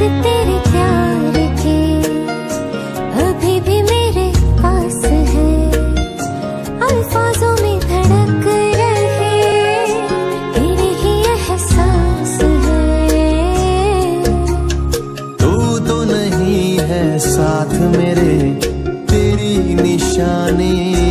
तेरे प्यार के अभी भी मेरे पास है, अल्फाजों में धड़क रहे तेरे ही एहसास है। तू तो नहीं है साथ मेरे, तेरी निशानी